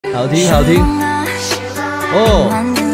好听好听哦。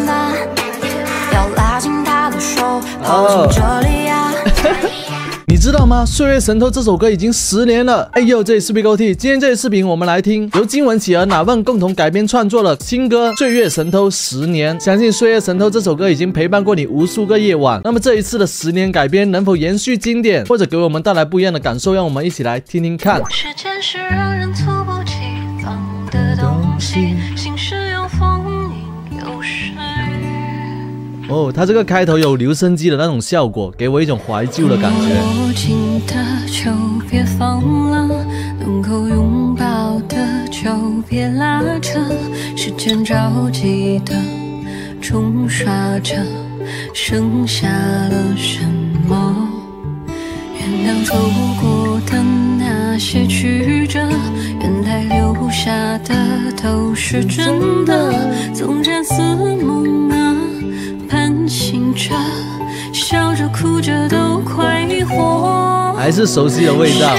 你知道吗？《岁月神偷》这首歌已经10年了。哎呦，这里是 BigOT， 今天这期视频我们来听由金文岐和乃万共同改编创作的新歌《岁月神偷10年》。相信《岁月神偷》这首歌已经陪伴过你无数个夜晚。那么这一次的10年改编能否延续经典，或者给我们带来不一样的感受？让我们一起来听听看。 时间是让人猝不及防的东西，心事有风影有水。 哦，它这个开头有留声机的那种效果，给我一种怀旧的感觉。 握紧的就别放了，能够拥抱的就别拉扯，时间着急的冲刷着，剩下了什么？原谅走过的那些曲折，原来留下的都是真的，纵然似梦啊，盼醒着，笑着哭着都快活。 还是熟悉的味道。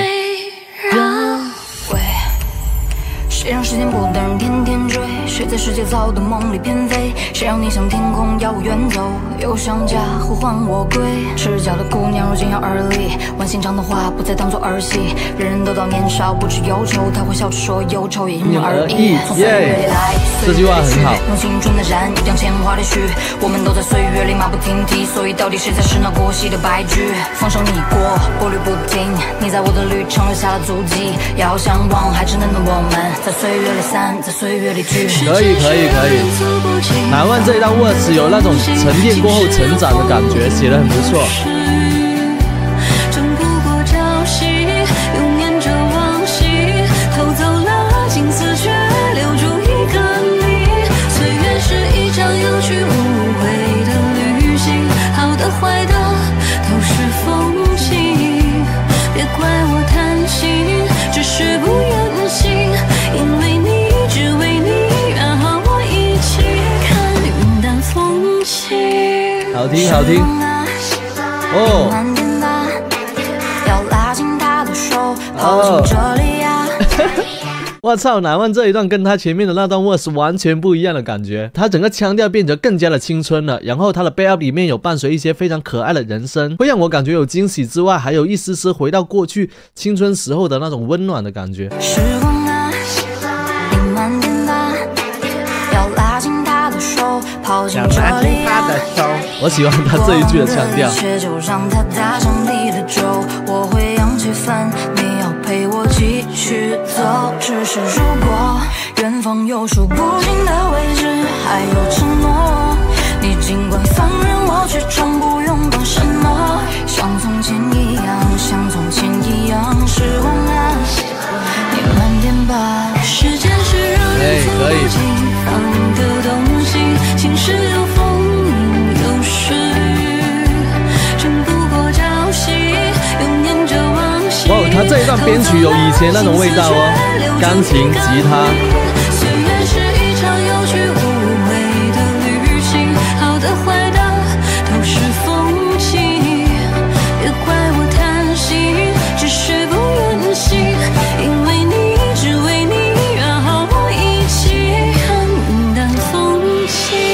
谁让时间不等人天天追？谁在世界造的梦里偏飞？谁让你向天空遥远走？又想家呼唤我归。赤脚的姑娘如今要而立，玩心肠的话不再当作儿戏。人人都到年少不知忧愁，他会笑着说忧愁也因人而异。从岁月里来， 这句话很好。 用青春的燃，一将鲜花的许。我们都在岁月里马不停蹄，所以到底谁才是那过隙的白驹？风声已过，过滤不停，你在我的旅程留下了足迹。遥相望，还稚嫩的我们在岁月里散，在岁月里聚。 可以。乃万这一段 verse 有那种沉淀过后成长的感觉，写得很不错。 争不过朝夕，又念着往昔，偷走了青丝，却留住一个你。岁月是一场有去无回的旅行，好的坏的都是风景。别怪我贪心，只是不愿醒，因为你。只为你，然后我一起看云淡风轻。 好听哦。 要拉紧他的手，跑进这里呀。 我操，乃万这一段跟他前面的那段 verse 完全不一样的感觉，他整个腔调变得更加的青春了，然后他的 backup 里面有伴随一些非常可爱的人声，会让我感觉有惊喜之外，还有一丝丝回到过去青春时候的那种温暖的感觉。 时光啊，你慢点吧，要拉紧他的手，跑进这里呀。 我喜欢他这一句的腔调。 就让他搭上你的舟，我会扬起帆，你要陪我继续走。只是如果远方有数不尽的位置，还有承诺，你尽管放任我去闯，不用管什么。像从前一样，像从前一样，时光啊，你慢点吧。时间是让人猝不及防的东西，情是有风影有水，争不过朝夕，又念着往昔。 哇，他这一段编曲有以前那种味道哦，钢琴、吉他。 岁月是一场有去无回的旅行，好的坏的都是风景。别怪我贪心，只是不愿醒，因为你只为你，然后我一起看云淡风轻。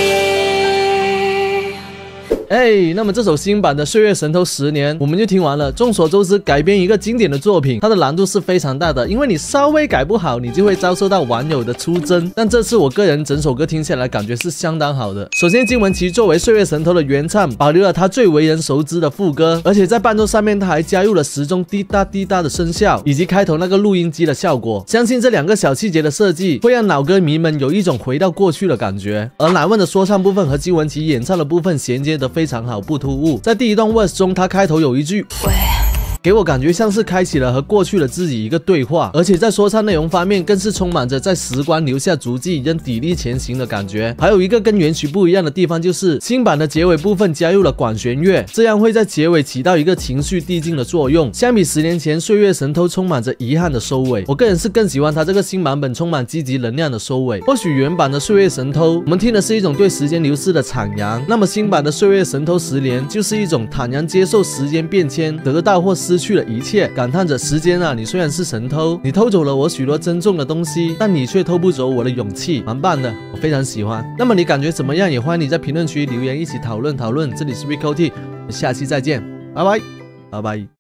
那么这首新版的《岁月神偷10年》我们就听完了。众所周知，改编一个经典的作品，它的难度是非常大的，因为你稍微改不好，你就会遭受到网友的出征。但这次我个人整首歌听下来，感觉是相当好的。首先，金文岐作为《岁月神偷》的原唱，保留了他最为人熟知的副歌，而且在伴奏上面他还加入了时钟滴答滴答的声效，以及开头那个录音机的效果。相信这两个小细节的设计，会让老歌迷们有一种回到过去的感觉。而乃万的说唱部分和金文岐演唱的部分衔接得非常好，不突兀。在第一段 verse 中，他开头有一句给我感觉像是开启了和过去的自己一个对话，而且在说唱内容方面更是充满着在时光留下足迹仍砥砺前行的感觉。还有一个跟原曲不一样的地方，就是新版的结尾部分加入了管弦乐，这样会在结尾起到一个情绪递进的作用。相比10年前岁月神偷充满着遗憾的收尾，我个人是更喜欢他这个新版本充满积极能量的收尾。或许原版的岁月神偷我们听的是一种对时间流逝的徜徉，那么新版的岁月神偷10年就是一种坦然接受时间变迁，得到或失失去了一切，感叹着时间啊，你虽然是神偷，你偷走了我许多珍重的东西，但你却偷不走我的勇气，蛮棒的，我非常喜欢。那么你感觉怎么样？也欢迎你在评论区留言一起讨论讨论。这里是 Rico T， 下期再见，拜拜，拜拜。